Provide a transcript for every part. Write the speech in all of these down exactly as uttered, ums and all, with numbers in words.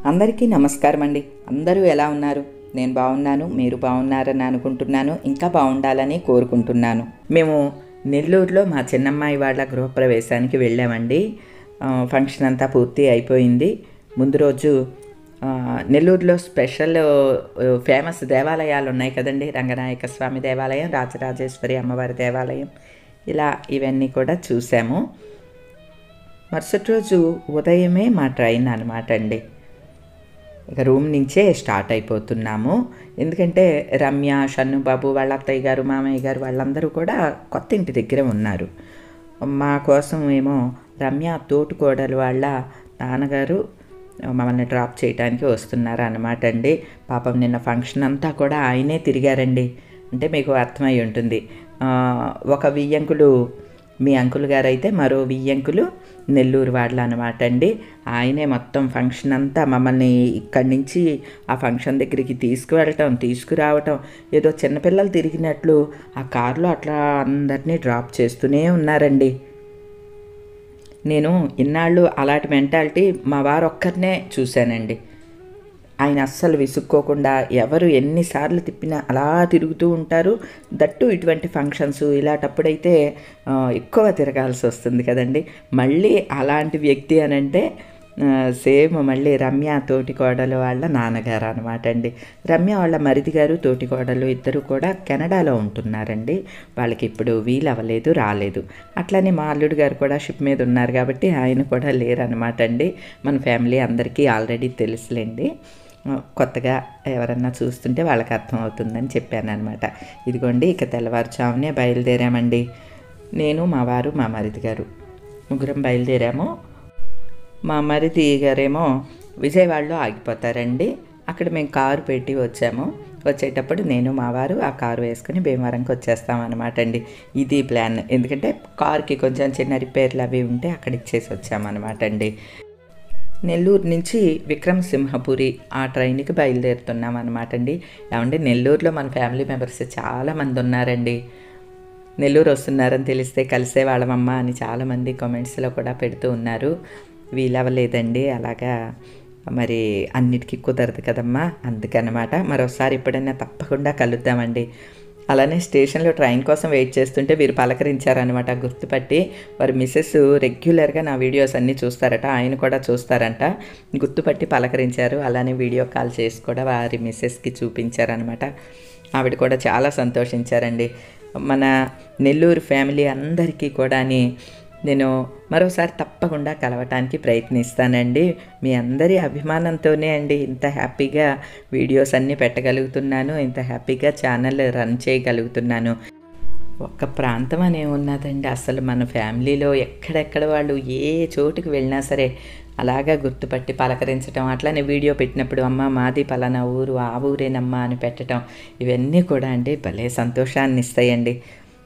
అందరికీ నమస్కారం అండి. అందరూ ఎలా ఉన్నారు? నేను బాగున్నాను, మీరు బాగున్నారని అనుకుంటున్నాను. ఇంకా బాగుండాలని కోరుకుంటున్నాను. మేము నెల్లూరులో మా చిన్నమ్మాయి వాళ్ళ గృహప్రవేశానికి వెళ్ళామండి. ఫంక్షన్ అంతా పూర్తి అయిపోయింది. ముందు రోజు నెల్లూరులో స్పెషల్ ఫేమస్ దేవాలయాలు ఉన్నాయి కదండి. రంగనాయక స్వామి దేవాలయం, రాజరాజేశ్వరి అమ్మవారి దేవాలయం, ఇలా ఇవన్నీ కూడా చూసాము. మరుసటి రోజు ఉదయమే మా ట్రైన్ అనమాట అండి. ఇక రూమ్ నుంచే స్టార్ట్ అయిపోతున్నాము. ఎందుకంటే రమ్య, షన్నుబాబు వాళ్ళ అత్తయ్య గారు, మామయ్య గారు వాళ్ళందరూ కూడా కొత్త ఇంటి దగ్గర ఉన్నారు. మా కోసం ఏమో రమ్య తోటికోడలు వాళ్ళ నాన్నగారు మమ్మల్ని డ్రాప్ చేయడానికి వస్తున్నారు అన్నమాట అండి. పాపం నిన్న ఫంక్షన్ అంతా కూడా ఆయనే తిరిగారండి. అంటే మీకు అర్థమై ఉంటుంది. ఒక వియ్యంకులు మీ అంకుల్ గారు అయితే, మరో వియ్యంకులు నెల్లూరు వాళ్ళు అనమాట అండి. ఆయనే మొత్తం ఫంక్షన్ అంతా మమ్మల్ని ఇక్కడి నుంచి ఆ ఫంక్షన్ దగ్గరికి తీసుకువెళ్ళటం, తీసుకురావటం, ఏదో చిన్నపిల్లలు తిరిగినట్లు ఆ కారులో అట్లా అందరినీ డ్రాప్ చేస్తూనే ఉన్నారండి. నేను ఇన్నాళ్ళు అలాంటి మెంటాలిటీ మా వారు ఒక్కరినే చూశానండి. ఆయన అస్సలు విసుక్కోకుండా ఎవరు ఎన్నిసార్లు తిప్పినా అలా తిరుగుతూ ఉంటారు. దట్టు ఇటువంటి ఫంక్షన్స్ ఇలాంటప్పుడైతే ఎక్కువ తిరగాల్సి వస్తుంది కదండి. మళ్ళీ అలాంటి వ్యక్తి అని అంటే సేమ్ మళ్ళీ రమ్య తోటికోడలు వాళ్ళ నాన్నగారు అనమాట అండి. రమ్య వాళ్ళ మరిది గారు, తోటికోడలు ఇద్దరు కూడా కెనడాలో ఉంటున్నారండి. వాళ్ళకి ఇప్పుడు వీలు అవ్వలేదు, రాలేదు. అట్లానే మా అల్లుడు గారు కూడా షిప్ మీద ఉన్నారు కాబట్టి ఆయన కూడా లేరనమాట అండి. మన ఫ్యామిలీ అందరికీ ఆల్రెడీ తెలుసులేండి. కొత్తగా ఎవరన్నా చూస్తుంటే వాళ్ళకి అర్థమవుతుందని చెప్పాను అనమాట. ఇదిగోండి, ఇక తెల్లవారుజామునే బయలుదేరామండి. నేను, మా వారు, మా మరిది గారు ముగ్గురం బయలుదేరాము. మా మరిది గారేమో విజయవాడలో ఆగిపోతారండి. అక్కడ మేము కారు పెట్టి వచ్చాము. వచ్చేటప్పుడు నేను, మా వారు ఆ కారు వేసుకుని భీమవరంకి వచ్చేస్తామన్నమాట అండి. ఇది ప్లాన్. ఎందుకంటే కారుకి కొంచెం చిన్న రిపేర్లు అవి ఉంటే అక్కడ ఇచ్చేసి వచ్చామన్నమాట అండి. నెల్లూరు నుంచి విక్రమసింహపురి ఆ ట్రైన్కి బయలుదేరుతున్నాం అనమాట అండి. ఏమంటే నెల్లూరులో మన ఫ్యామిలీ మెంబర్స్ చాలామంది ఉన్నారండి. నెల్లూరు వస్తున్నారని తెలిస్తే కలిసే వాళ్ళమమ్మ అని చాలామంది కామెంట్స్లో కూడా పెడుతూ ఉన్నారు. వీలవ్వలేదండి, అలాగా మరి అన్నిటికీ కుదరదు కదమ్మా, అందుకనమాట. మరోసారి ఎప్పుడైనా తప్పకుండా కలుద్దామండి. అలానే స్టేషన్లో ట్రైన్ కోసం వెయిట్ చేస్తుంటే వీరు పలకరించారనమాట, గుర్తుపట్టి. వారి మిస్సెస్ రెగ్యులర్గా నా వీడియోస్ అన్నీ చూస్తారట, ఆయన కూడా చూస్తారంట. గుర్తుపట్టి పలకరించారు. అలానే వీడియో కాల్ చేసి కూడా వారి మిస్సెస్కి చూపించారనమాట. ఆవిడ కూడా చాలా సంతోషించారండి. మన నెల్లూరు ఫ్యామిలీ అందరికీ కూడా నేను మరోసారి తప్పకుండా కలవటానికి ప్రయత్నిస్తానండి. మీ అందరి అభిమానంతోనే అండి ఇంత హ్యాపీగా వీడియోస్ అన్నీ పెట్టగలుగుతున్నాను, ఇంత హ్యాపీగా ఛానల్ రన్ చేయగలుగుతున్నాను. ఒక్క ప్రాంతం అనే ఉన్నదండి. అసలు మన ఫ్యామిలీలో ఎక్కడెక్కడ వాళ్ళు ఏ చోటుకి వెళ్ళినా సరే అలాగా గుర్తుపట్టి పలకరించడం, అట్లానే వీడియో పెట్టినప్పుడు అమ్మ మాది పలానా ఊరు, ఆ ఊరేనమ్మా అని పెట్టడం, ఇవన్నీ కూడా అండి భలే సంతోషాన్ని ఇస్తాయండి.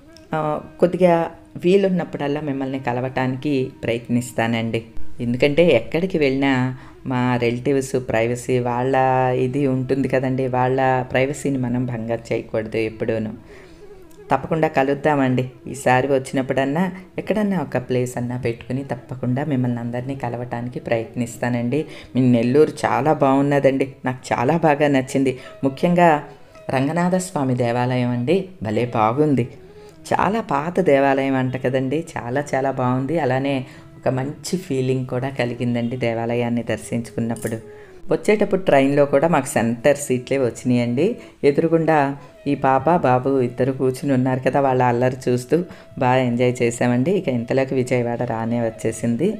కొద్దిగా వీలున్నప్పుడల్లా మిమ్మల్ని కలవటానికి ప్రయత్నిస్తానండి. ఎందుకంటే ఎక్కడికి వెళ్ళినా మా రిలేటివ్స్ ప్రైవసీ వాళ్ళ ఇది ఉంటుంది కదండి. వాళ్ళ ప్రైవసీని మనం భంగం చేయకూడదు ఎప్పుడూను. తప్పకుండా కలుద్దామండి. ఈసారి వచ్చినప్పుడన్నా ఎక్కడన్నా ఒక ప్లేస్ అన్నా పెట్టుకుని తప్పకుండా మిమ్మల్ని అందరినీ కలవటానికి ప్రయత్నిస్తానండి. మీ నెల్లూరు చాలా బాగున్నదండి, నాకు చాలా బాగా నచ్చింది. ముఖ్యంగా రంగనాథ స్వామి దేవాలయం అండి, భలే బాగుంది. చాలా పాత దేవాలయం అంట కదండి, చాలా చాలా బాగుంది. అలానే ఒక మంచి ఫీలింగ్ కూడా కలిగిందండి దేవాలయాన్ని దర్శించుకున్నప్పుడు. వచ్చేటప్పుడు ట్రైన్లో కూడా మాకు సెంటర్ సీట్లే వచ్చినాయండి. ఎదురుగుండా ఈ పాప బాబు ఇద్దరు కూర్చుని ఉన్నారు కదా, వాళ్ళ అల్లరి చూస్తూ బాగా ఎంజాయ్ చేసామండి. ఇక ఇంతలోకి విజయవాడ రానే వచ్చేసింది.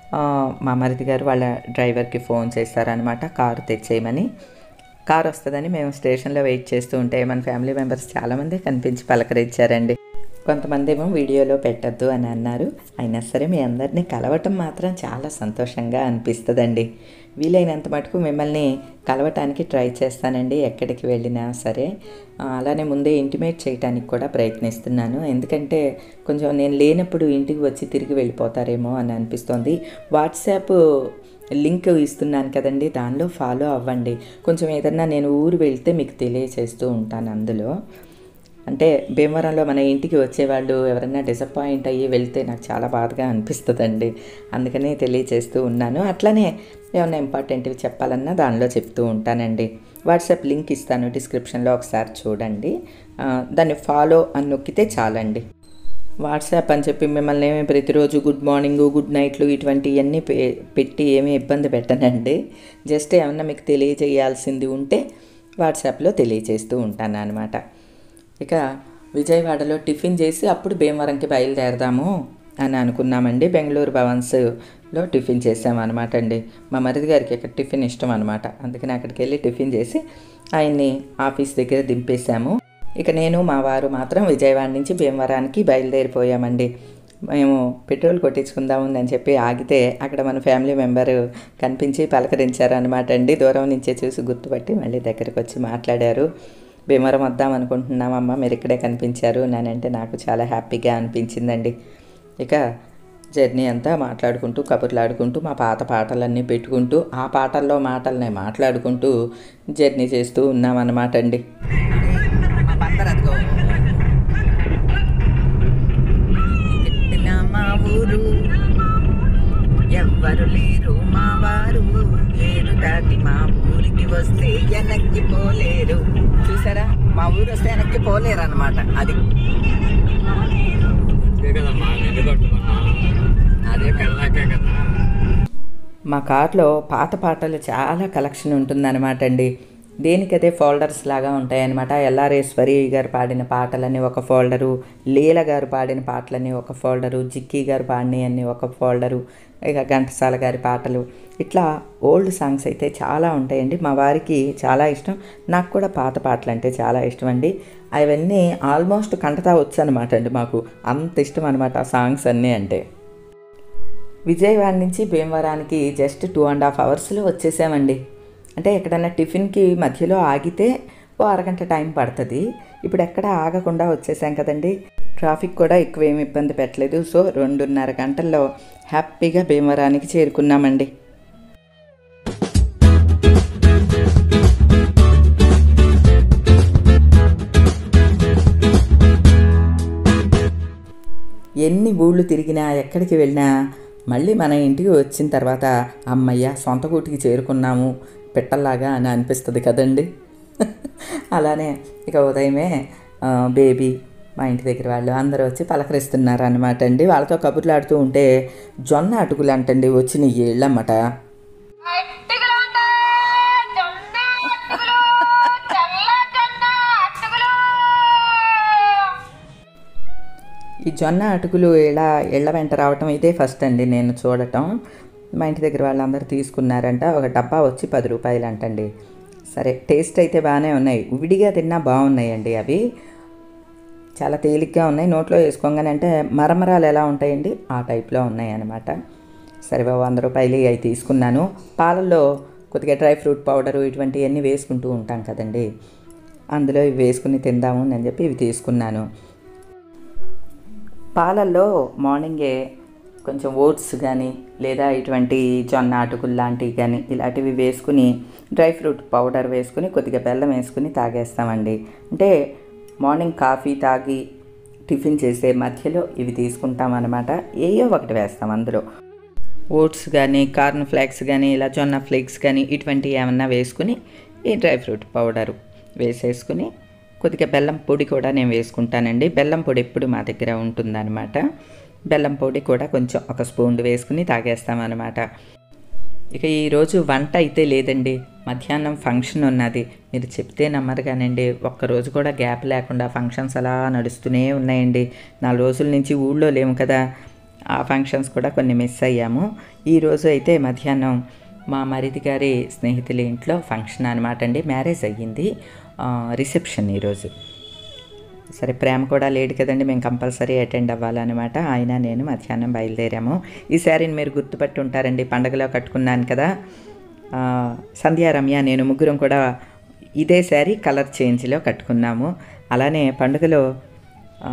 మా మరిది గారు వాళ్ళ డ్రైవర్కి ఫోన్ చేశారనమాట, కారు తెచ్చేయమని. కారు వస్తుందని మేము స్టేషన్లో వెయిట్ చేస్తూ ఉంటే మన ఫ్యామిలీ మెంబర్స్ చాలామంది కనిపించి పలకరించారండి. కొంతమంది ఏమో వీడియోలో పెట్టద్దు అని అన్నారు. అయినా సరే మీ అందరినీ కలవటం మాత్రం చాలా సంతోషంగా అనిపిస్తుందండి. వీలైనంత మటుకు మిమ్మల్ని కలవటానికి ట్రై చేస్తానండి ఎక్కడికి వెళ్ళినా సరే. అలానే ముందే ఇంటిమేట్ చేయడానికి కూడా ప్రయత్నిస్తున్నాను. ఎందుకంటే కొంచెం నేను లేనప్పుడు ఇంటికి వచ్చి తిరిగి వెళ్ళిపోతారేమో అని అనిపిస్తోంది. వాట్సాప్ లింక్ ఇస్తున్నాను కదండి, దానిలో ఫాలో అవ్వండి. కొంచెం ఏదన్నా నేను ఊరు వెళ్తే మీకు తెలియచేస్తూ ఉంటాను అందులో. అంటే భీమవరంలో మన ఇంటికి వచ్చేవాళ్ళు ఎవరైనా డిసప్పాయింట్ అయ్యి వెళ్తే నాకు చాలా బాధగా అనిపిస్తుందండి. అందుకని తెలియచేస్తూ ఉన్నాను. అట్లనే ఏమైనా ఇంపార్టెంట్వి చెప్పాలన్నా దానిలో చెప్తూ ఉంటానండి. వాట్సాప్ లింక్ ఇస్తాను డిస్క్రిప్షన్లో, ఒకసారి చూడండి. దాన్ని ఫాలో అని నొక్కితే చాలండి. వాట్సాప్ అని చెప్పి మిమ్మల్ని ఏమి ప్రతిరోజు గుడ్ మార్నింగ్ గుడ్ నైట్లు ఇటువంటివన్నీ పె పెట్టి ఏమీ ఇబ్బంది పెట్టనండి. జస్ట్ ఏమన్నా మీకు తెలియజేయాల్సింది ఉంటే వాట్సాప్లో తెలియజేస్తూ ఉంటాను అనమాట. ఇక విజయవాడలో టిఫిన్ చేసి అప్పుడు భీమవరంకి బయలుదేరదాము అని అనుకున్నామండి. బెంగళూరు భవన్స్లో టిఫిన్ చేసామన్నమాట అండి. మా మరిది గారికి ఇక్కడ టిఫిన్ ఇష్టం అనమాట. అందుకని అక్కడికి వెళ్ళి టిఫిన్ చేసి ఆయన్ని ఆఫీస్ దగ్గర దింపేశాము. ఇక నేను మా వారు మాత్రం విజయవాడ నుంచి భీమవరానికి బయలుదేరిపోయామండి. మేము పెట్రోల్ కొట్టించుకుందాము అని చెప్పి ఆగితే అక్కడ మన ఫ్యామిలీ మెంబరు కనిపించి పలకరించారు అనమాట అండి. దూరం నుంచే చూసి గుర్తుపట్టి మళ్ళీ దగ్గరికి వచ్చి మాట్లాడారు. భీమవరం వద్దాం అనుకుంటున్నామమ్మ, మీరు ఇక్కడే కనిపించారు నానంటే నాకు చాలా హ్యాపీగా అనిపించిందండి. ఇక జర్నీ అంతా మాట్లాడుకుంటూ కబుర్లాడుకుంటూ మా పాత పాటలన్నీ పెట్టుకుంటూ ఆ పాటల్లో మాటల్ని మాట్లాడుకుంటూ జర్నీ చేస్తూ ఉన్నామన్నమాట అండి. మా ఊరు ఎవ్వరు లేరు, మా వారు ఏరు దాటి మా ఊరికి వస్తే వెనక్కి పోలేరు. చూసారా, మా ఊరు వస్తే వెనక్కి పోలేరు అనమాట. అది అదే కళ్ళాకే కదా. మా కార్లో పాత పాటలు చాలా కలెక్షన్ ఉంటుందన్నమాట అండి. దేనికదే ఫోల్డర్స్ లాగా ఉంటాయన్నమాట. ఎల్ఆర్ఎస్వరి గారు పాడిన పాటలని ఒక ఫోల్డరు, లీల గారు పాడిన పాటలని ఒక ఫోల్డరు, జిక్కీ గారు పాడినవి అన్నీ ఒక ఫోల్డరు, ఇక ఘంటసాల గారి పాటలు, ఇట్లా ఓల్డ్ సాంగ్స్ అయితే చాలా ఉంటాయండి. మా వారికి చాలా ఇష్టం, నాకు కూడా పాత పాటలు అంటే చాలా ఇష్టం అండి. అవన్నీ ఆల్మోస్ట్ కంటతా వచ్చు అనమాట అండి. మాకు అంత ఇష్టం అనమాట ఆ సాంగ్స్ అన్నీ అంటే. విజయవాడ నుంచి భీమవరానికి జస్ట్ టూ అండ్ హాఫ్ అవర్స్లో వచ్చేసామండి. అంటే ఎక్కడన్నా టిఫిన్కి మధ్యలో ఆగితే ఓ అరగంట టైం పడుతుంది. ఇప్పుడు ఎక్కడ ఆగకుండా వచ్చేసాం కదండి. ట్రాఫిక్ కూడా ఎక్కువ ఏమి ఇబ్బంది పెట్టలేదు. సో రెండున్నర గంటల్లో హ్యాపీగా భీమవరానికి చేరుకున్నామండి. ఎన్ని ఊళ్ళు తిరిగినా ఎక్కడికి వెళ్ళినా మళ్ళీ మన ఇంటికి వచ్చిన తర్వాత అమ్మయ్య సొంత గూటికి చేరుకున్నాము పెట్టల్లాగా అని అనిపిస్తుంది కదండి. అలానే ఇక ఉదయమే బేబీ మా ఇంటి దగ్గర వాళ్ళు అందరూ వచ్చి పలకరిస్తున్నారు అనమాట అండి. వాళ్ళతో కబుర్లాడుతూ ఉంటే జొన్న అటుకులు అంటండి వచ్చిన ఏళ్ళమ్మట. ఈ జొన్న అటుకులు ఇలా ఇళ్ళ వెంట రావటం ఇదే ఫస్ట్ అండి నేను చూడటం. మా ఇంటి దగ్గర వాళ్ళందరూ తీసుకున్నారంట. ఒక డబ్బా వచ్చి పది రూపాయలు అంటండి. సరే టేస్ట్ అయితే బాగానే ఉన్నాయి, విడిగా తిన్నా బాగున్నాయండి. అవి చాలా తేలిగ్గా ఉన్నాయి, నోట్లో వేసుకోగానే అంటే మరమరాలు ఎలా ఉంటాయండి ఆ టైప్లో ఉన్నాయి అన్నమాట. సరే బాబు వంద రూపాయలు అవి తీసుకున్నాను. పాలల్లో కొద్దిగా డ్రై ఫ్రూట్ పౌడరు ఇటువంటివన్నీ వేసుకుంటూ ఉంటాం కదండి, అందులో ఇవి వేసుకుని తిందాము అని చెప్పి ఇవి తీసుకున్నాను. పాలల్లో మార్నింగే కొంచెం ఓట్స్ కానీ లేదా ఇటువంటి జొన్న అటుకులు లాంటివి కానీ ఇలాంటివి వేసుకుని డ్రై ఫ్రూట్ పౌడర్ వేసుకుని కొద్దిగా బెల్లం వేసుకుని తాగేస్తామండి. అంటే మార్నింగ్ కాఫీ తాగి టిఫిన్ చేసే మధ్యలో ఇవి తీసుకుంటాం అన్నమాట. ఏయో ఒకటి వేస్తాం అందులో, ఓట్స్ కానీ కార్న్ ఫ్లేక్స్ కానీ ఇలా జొన్న ఫ్లేక్స్ కానీ ఇటువంటివి ఏమన్నా వేసుకుని ఈ డ్రై ఫ్రూట్ పౌడరు వేసేసుకుని కొద్దిగా బెల్లం పొడి కూడా నేను వేసుకుంటానండి. బెల్లం పొడి ఎప్పుడు మా దగ్గర ఉంటుందన్నమాట. బెల్లం పొడి కూడా కొంచెం ఒక స్పూన్ వేసుకుని తాగేస్తామన్నమాట. ఇక ఈరోజు వంట అయితే లేదండి, మధ్యాహ్నం ఫంక్షన్ ఉన్నది. మీరు చెప్తే నమ్మరు కానండి, ఒక్కరోజు కూడా గ్యాప్ లేకుండా ఫంక్షన్స్ అలా నడుస్తూనే ఉన్నాయండి. నాలుగు రోజుల నుంచి ఊళ్ళో లేము కదా, ఆ ఫంక్షన్స్ కూడా కొన్ని మిస్ అయ్యాము. ఈరోజు అయితే మధ్యాహ్నం మా మరిది గారి స్నేహితుల ఇంట్లో ఫంక్షన్ అనమాట అండి. మ్యారేజ్ అయ్యింది, రిసెప్షన్ ఈరోజు. సరే ప్రేమ కూడా లేడు కదండి, మేము కంపల్సరీ అటెండ్ అవ్వాలన్నమాట. ఆయన నేను మధ్యాహ్నం బయలుదేరాము. ఈ శారీని మీరు గుర్తుపట్టి ఉంటారండి, పండగలో కట్టుకున్నాను కదా. సంధ్యా రమ్య నేను ముగ్గురం కూడా ఇదే శారీ కలర్ చేంజ్లో కట్టుకున్నాము. అలానే పండుగలో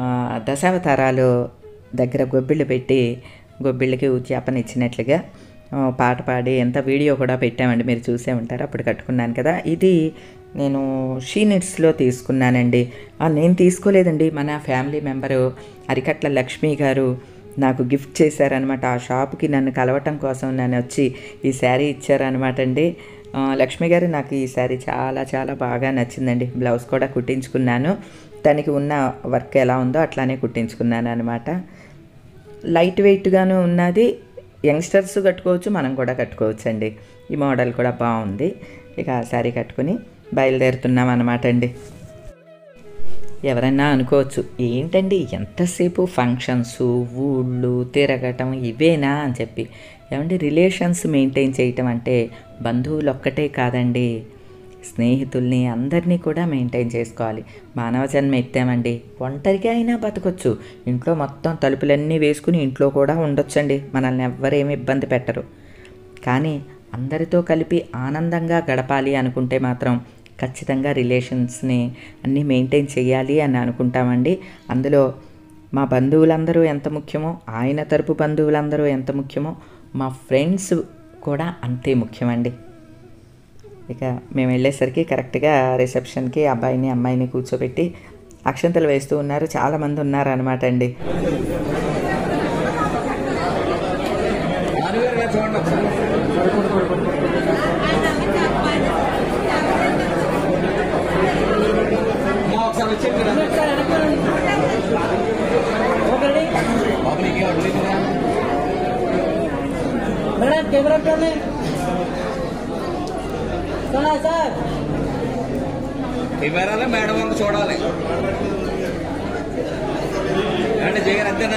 దశావతారాలు దగ్గర గొబ్బిళ్ళు పెట్టి గొబ్బిళ్ళకి ఉద్యాపన ఇచ్చినట్లుగా పాట పాడి ఎంత వీడియో కూడా పెట్టామండి, మీరు చూసే ఉంటారు. అప్పుడు కట్టుకున్నాను కదా. ఇది నేను షీ నిట్స్లో తీసుకున్నానండి. నేను తీసుకోలేదండి, మన ఫ్యామిలీ మెంబరు అరికట్ల లక్ష్మి గారు నాకు గిఫ్ట్ చేశారనమాట. ఆ షాప్కి నన్ను కలవటం కోసం నన్ను వచ్చి ఈ శారీ ఇచ్చారనమాట అండి. లక్ష్మి గారు నాకు ఈ శారీ చాలా చాలా బాగా నచ్చిందండి. బ్లౌజ్ కూడా కుట్టించుకున్నాను, దానికి ఉన్న వర్క్ ఎలా ఉందో అట్లానే కుట్టించుకున్నాను అనమాట. లైట్ వెయిట్గాను ఉన్నది, యంగ్స్టర్స్ కట్టుకోవచ్చు, మనం కూడా కట్టుకోవచ్చు అండి. ఈ మోడల్ కూడా బాగుంది. ఇక శారీ కట్టుకుని బయలుదేరుతున్నాం అనమాట అండి. ఎవరన్నా అనుకోవచ్చు, ఏంటండి ఎంతసేపు ఫంక్షన్స్, ఊళ్ళు తిరగటం ఇవేనా అని చెప్పి. ఏమంటే రిలేషన్స్ మెయింటైన్ చేయటం అంటే బంధువులు ఒక్కటే కాదండి, స్నేహితుల్ని అందరినీ కూడా మెయింటైన్ చేసుకోవాలి. మానవ జన్మ ఎత్తామండి, ఒంటరిగా అయినా బతకొచ్చు. ఇంట్లో మొత్తం తలుపులన్నీ వేసుకుని ఇంట్లో కూడా ఉండొచ్చండి, మనల్ని ఎవ్వరేమి ఇబ్బంది పెట్టరు. కానీ అందరితో కలిపి ఆనందంగా గడపాలి అనుకుంటే మాత్రం ఖచ్చితంగా రిలేషన్స్ని అన్నీ మెయింటైన్ చేయాలి అని అనుకుంటామండి. అందులో మా బంధువులందరూ ఎంత ముఖ్యమో, ఆయన తరపు బంధువులందరూ ఎంత ముఖ్యమో, మా ఫ్రెండ్స్ కూడా అంతే ముఖ్యమండి. ఇక మేము వెళ్ళేసరికి కరెక్ట్గా రిసెప్షన్కి అబ్బాయిని అమ్మాయిని కూర్చోబెట్టి అక్షంతలు వేస్తూ ఉన్నారు. చాలామంది ఉన్నారు అనమాట అండి. కెమెరాలో మేడం వంక చూడాలి అంటే జగన్ అంతేనా.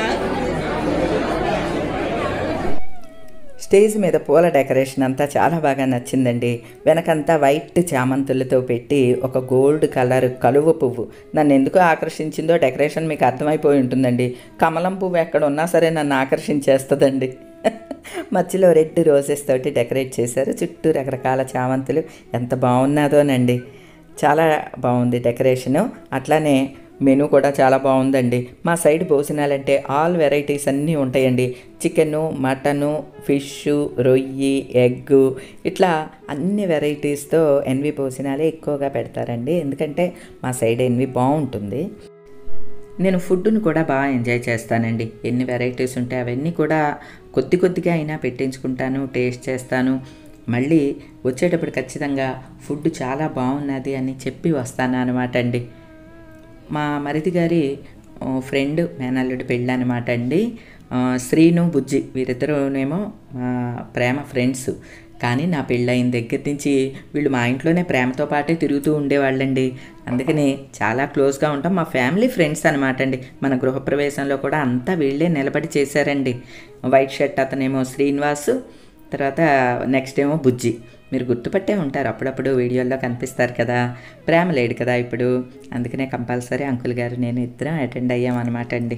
స్టేజ్ మీద పూల డెకరేషన్ అంతా చాలా బాగా నచ్చిందండి. వెనకంతా వైట్ చామంతులతో పెట్టి ఒక గోల్డ్ కలర్ కలువ పువ్వు నన్ను ఎందుకు ఆకర్షించిందో డెకరేషన్ మీకు అర్థమైపోయి ఉంటుందండి. కమలం పువ్వు ఎక్కడ ఉన్నా సరే నన్ను ఆకర్షించేస్తుందండి. మధ్యలో రెడ్ రోజెస్ తోటి డెకరేట్ చేశారు, చుట్టూ రకరకాల చామంతులు. ఎంత బాగున్నదోనండి, చాలా బాగుంది డెకరేషను. అట్లానే మెనూ కూడా చాలా బాగుందండి. మా సైడ్ భోజనాలంటే ఆల్ వెరైటీస్ అన్నీ ఉంటాయండి. చికెను, మటను, ఫిష్, రొయ్యి, ఎగ్గు, ఇట్లా అన్ని వెరైటీస్తో ఎన్వి భోజనాలే ఎక్కువగా పెడతారండి. ఎందుకంటే మా సైడ్ ఎన్వి బాగుంటుంది. నేను ఫుడ్ను కూడా బాగా ఎంజాయ్ చేస్తానండి. ఎన్ని వెరైటీస్ ఉంటాయి అవన్నీ కూడా కొద్ది కొద్దిగా అయినా పెట్టించుకుంటాను, టేస్ట్ చేస్తాను. మళ్ళీ వచ్చేటప్పుడు ఖచ్చితంగా ఫుడ్ చాలా బాగున్నది అని చెప్పి వస్తాను అనమాట అండి. మా మరిది గారి ఫ్రెండ్ మేనల్లుడి పెళ్ళి అనమాట అండి. శ్రీను, బుజ్జి వీరిద్దరూనేమో మా ప్రేమ ఫ్రెండ్స్. కానీ నా పెళ్ళయిన దగ్గర నుంచి వీళ్ళు మా ఇంట్లోనే ప్రేమతో పాటే తిరుగుతూ ఉండేవాళ్ళండి. అందుకని చాలా క్లోజ్గా ఉంటాం. మా ఫ్యామిలీ ఫ్రెండ్స్ అనమాట అండి. మన గృహప్రవేశంలో కూడా అంతా వీళ్ళే నిలబడి చేశారండి. వైట్ షర్ట్ అతనేమో శ్రీనివాసు, తర్వాత నెక్స్ట్ ఏమో బుజ్జి. మీరు గుర్తుపట్టే ఉంటారు, అప్పుడప్పుడు వీడియోల్లో కనిపిస్తారు కదా. ప్రేమ లేడు కదా ఇప్పుడు, అందుకనే కంపల్సరీ అంకుల్ గారు నేను ఇద్దరం అటెండ్ అయ్యామన్నమాట అండి.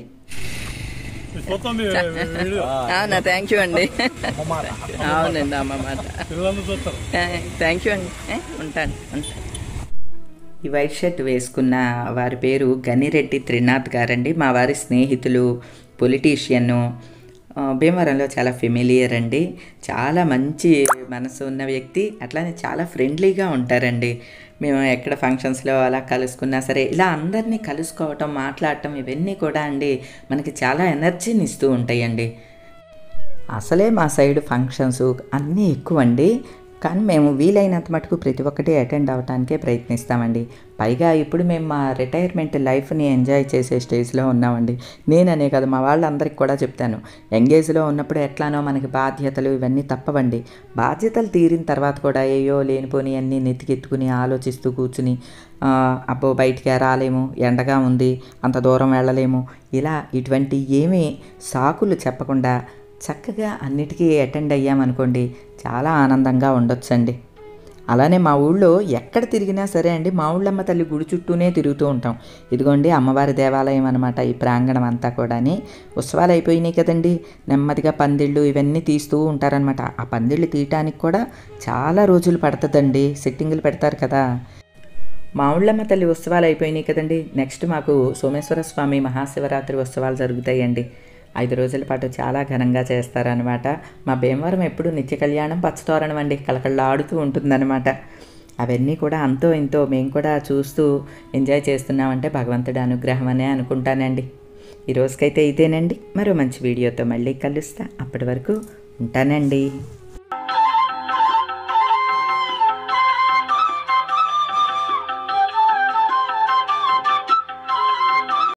అవునా, థ్యాంక్ యూ అండి. అవునండి, అమ్మమాట. థ్యాంక్ యూ అండి, ఉంటాను ఉంటాను. ఈ వైట్ షర్ట్ వేసుకున్న వారి పేరు గనిరెడ్డి త్రినాథ్ గారండి. మా వారి స్నేహితులు, పొలిటీషియను, భీమవరంలో చాలా ఫెమిలియర్ అండి. చాలా మంచి మనసు ఉన్న వ్యక్తి, అట్లానే చాలా ఫ్రెండ్లీగా ఉంటారండి. మేము ఎక్కడ ఫంక్షన్స్లో అలా కలుసుకున్నా సరే ఇలా అందరినీ కలుసుకోవటం, మాట్లాడటం ఇవన్నీ కూడా అండి మనకి చాలా ఎనర్జీని ఇస్తూ ఉంటాయండి. అసలే మా సైడ్ ఫంక్షన్స్ అన్నీ ఎక్కువ అండి. కానీ మేము వీలైనంత మటుకు ప్రతి ఒక్కటి అటెండ్ అవ్వడానికే ప్రయత్నిస్తామండి. పైగా ఇప్పుడు మేము మా రిటైర్మెంట్ లైఫ్ని ఎంజాయ్ చేసే స్టేజ్లో ఉన్నామండి. నేననే కదా, మా వాళ్ళందరికీ కూడా చెప్తాను, యంగేజ్లో ఉన్నప్పుడు ఎట్లానో మనకి బాధ్యతలు ఇవన్నీ తప్పవండి. బాధ్యతలు తీరిన తర్వాత కూడా ఏయో లేనిపోని అన్నీ నెత్తికెత్తుకుని ఆలోచిస్తూ కూర్చుని అబ్బో బయటికి రాలేము, ఎండగా ఉంది, అంత దూరం వెళ్ళలేము, ఇలా ఇటువంటి ఏమీ సాకులు చెప్పకుండా చక్కగా అన్నిటికీ అటెండ్ అయ్యామనుకోండి చాలా ఆనందంగా ఉండొచ్చండి. అలానే మా ఊళ్ళో ఎక్కడ తిరిగినా సరే అండి, మా ఊళ్ళమ్మ తల్లి గుడి చుట్టూనే తిరుగుతూ ఉంటాం. ఇదిగోండి అమ్మవారి దేవాలయం అనమాట ఈ ప్రాంగణం అంతా కూడాని. ఉత్సవాలు అయిపోయినాయి కదండి, నెమ్మదిగా పందిళ్ళు ఇవన్నీ తీస్తూ ఉంటారనమాట. ఆ పందిళ్ళు తీయటానికి కూడా చాలా రోజులు పడుతుందండి, సెట్టింగులు పెడతారు కదా. మా ఊళ్ళమ్మ తల్లి ఉత్సవాలు అయిపోయినాయి కదండి, నెక్స్ట్ మాకు సోమేశ్వర స్వామి మహాశివరాత్రి ఉత్సవాలు జరుగుతాయండి. ఐదు రోజుల పాటు చాలా ఘనంగా చేస్తారనమాట. మా భీమవరం ఎప్పుడు నిత్య కళ్యాణం పచ్చతోరణం అండి, కలకళ్ళాడుతూ ఉంటుందన్నమాట. అవన్నీ కూడా అంతో ఇంతో మేము కూడా చూస్తూ ఎంజాయ్ చేస్తున్నామంటే భగవంతుడి అనుగ్రహం అనే అనుకుంటానండి. ఈ రోజుకైతే ఇదేనండి. మరో మంచి వీడియోతో మళ్ళీ కలుస్తా. అప్పటి వరకు ఉంటానండి.